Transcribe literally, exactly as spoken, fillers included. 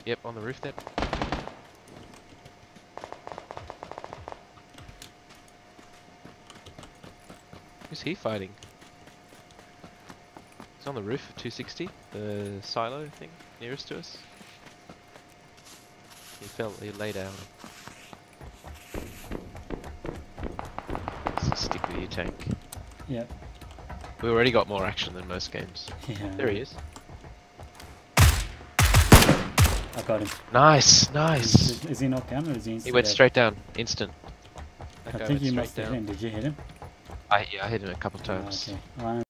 Yep, on the roof there. Who's he fighting? He's on the roof at two sixty, the silo thing nearest to us. He fell, he lay down. Let's stick with you, tank. Yep. We already got more action than most games. Yeah. There he is. I got him. Nice, nice. Is, is he knocked down or is he instant? He went dead? straight down, instant. That I guy think went you straight must have down. hit him. Did you hit him? I, yeah, I hit him a couple Oh, times. okay. I